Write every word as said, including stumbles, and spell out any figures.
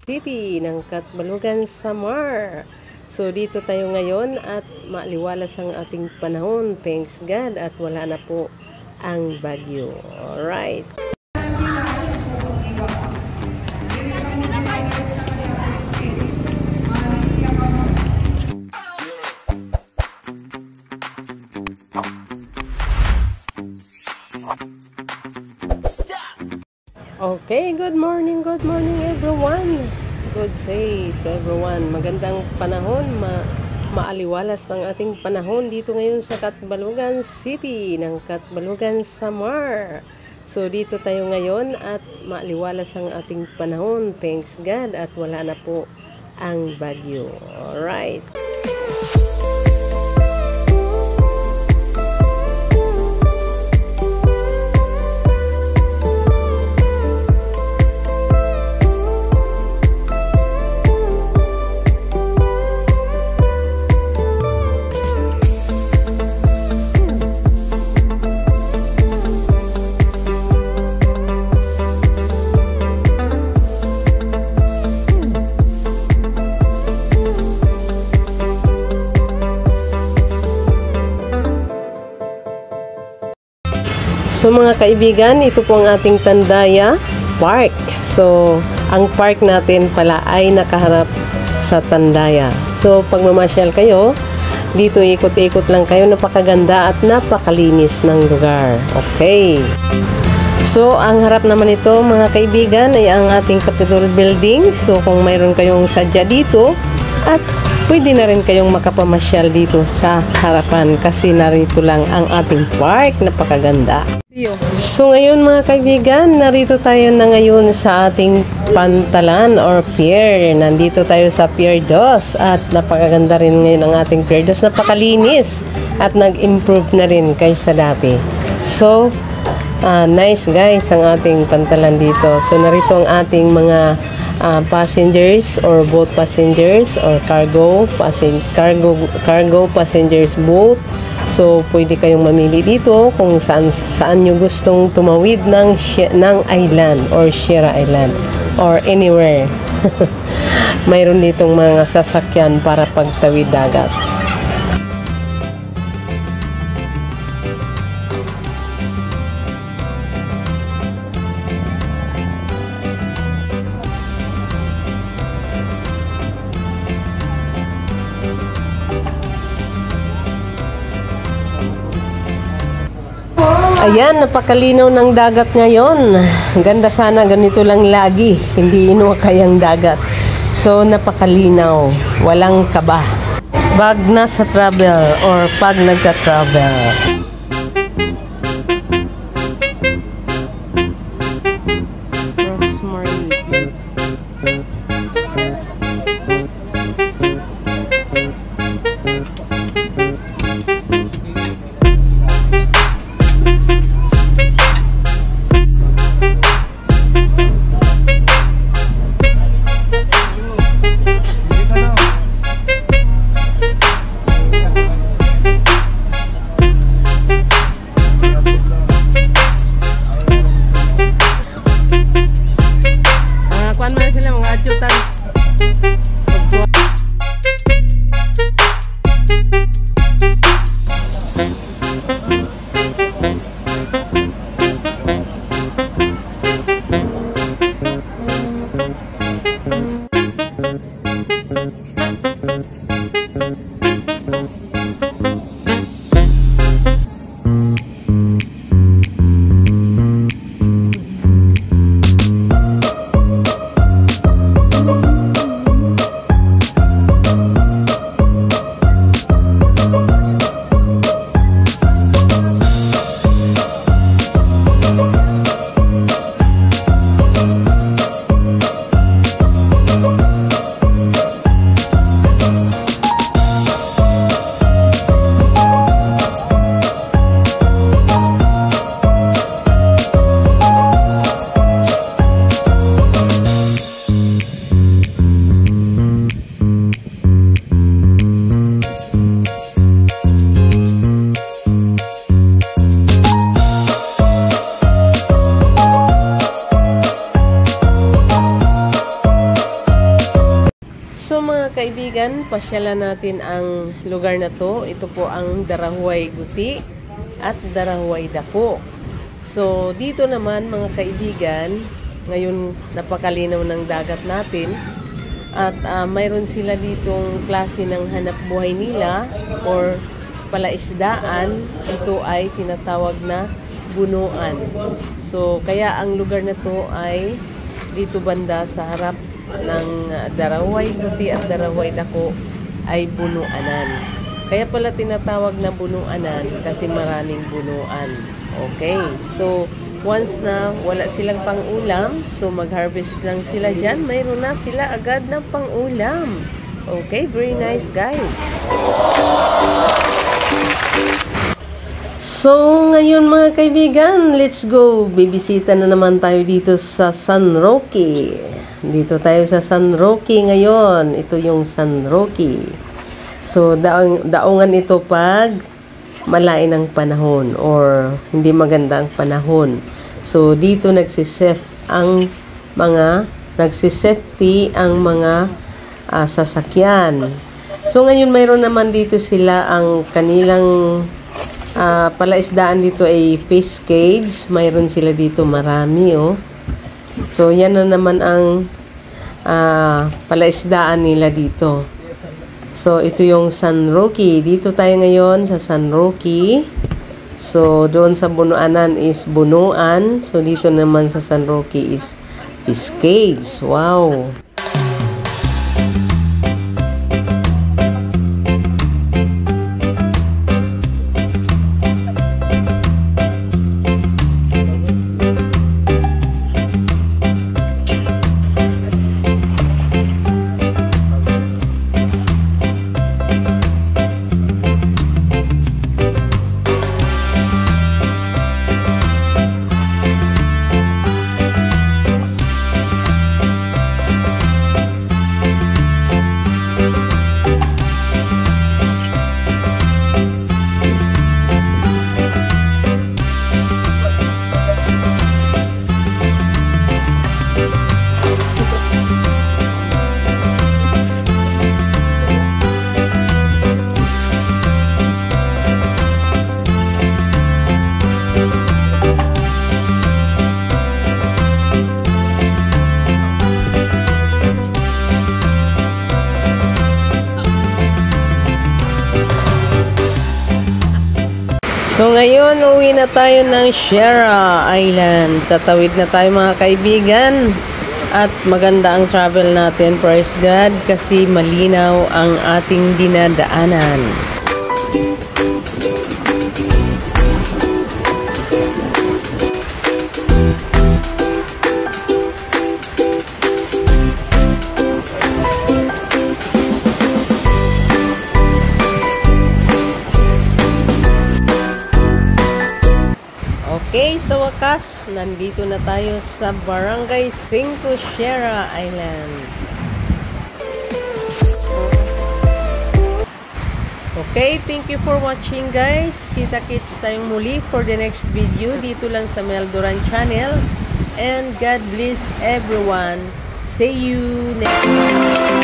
City ng Catbalogan, Samar. So dito tayo ngayon at maaliwalas ang ating panahon. Thanks God at wala na po ang bagyo. Alright. Okay, good morning, good morning everyone. Good day to everyone. Magandang panahon, ma maaliwalas ang ating panahon dito ngayon sa Catbalogan City ng Catbalogan, Samar. So dito tayo ngayon at maaliwalas ang ating panahon. Thanks God at wala na po ang bagyo. Alright. So mga kaibigan, ito po ang ating Tandaya Park. So, ang park natin pala ay nakaharap sa Tandaya. So, pag mamasyal kayo, dito ikot-ikot lang kayo. Napakaganda at napakalinis ng lugar. Okay. So, ang harap naman ito mga kaibigan ay ang ating Capitol Building. So, kung mayroon kayong sadya dito at pwede na rin kayong makapamasyal dito sa harapan kasi narito lang ang ating park. Napakaganda. So ngayon mga kaibigan, narito tayo na ngayon sa ating pantalan or pier. Nandito tayo sa Pier dos at napakaganda rin ngayon ang ating Pier dos. Napakalinis at nag-improve na rin kaysa dati. So, uh, nice guys ang ating pantalan dito. So narito ang ating mga uh, passengers or boat passengers or cargo, passen cargo, cargo passengers boat. So, pwede kayong mamili dito kung saan, saan nyo gustong tumawid ng, ng island or Sierra Island or anywhere. Mayroon ditong mga sasakyan para pagtawid dagat. Ayan, napakalinaw ng dagat ngayon. Ganda sana ganito lang lagi. Hindi inuwakay ang dagat. So, napakalinaw. Walang kaba. Pag nasa travel or pag nagka-travel. kaibigan, pasyalan natin ang lugar na to. Ito po ang Darahuay Guti at Darahuay Dako. So, dito naman mga kaibigan, ngayon napakalinaw ng dagat natin. At uh, mayroon sila ditong klase ng hanap buhay nila or palaisdaan. Ito ay tinatawag na bunuan. So, kaya ang lugar na to ay dito banda sa harap ng Darahuay Guti at Darahuay Dako ay bunuanan. Kaya pala tinatawag na bunuanan kasi maraming bunuan. Okay, so once na wala silang pang-ulam, so mag-harvest lang sila dyan, mayroon na sila agad ng pang-ulam. Okay, very nice guys. So, ngayon mga kaibigan, let's go. Bibisita na naman tayo dito sa San Roque. Dito tayo sa San Roque ngayon. Ito yung San Roque. So, daong, daungan ito pag malain ang panahon or hindi maganda ang panahon. So, dito nagsisef ang mga, nagsisafety ang mga uh, sasakyan. So, ngayon mayroon naman dito sila ang kanilang uh, palaisdaan dito ay fish cage. Mayroon sila dito marami, oh. So, yan na naman ang uh, palaisdaan nila dito. So, ito yung San Roque. Dito tayo ngayon sa San Roque. So, doon sa Bunuanan is Bunuan. So, dito naman sa San Roque is fish cage. Wow! So ngayon, uwi na tayo ng Sierra Island. Tatawid na tayo mga kaibigan. At maganda ang travel natin, praise God, kasi malinaw ang ating dinadaanan. Okay, sa wakas, nandito na tayo sa Barangay Cinco Sierra Island. Okay, thank you for watching guys. Kita-kits tayong muli for the next video dito lang sa Mel Duran channel. And God bless everyone. See you next time.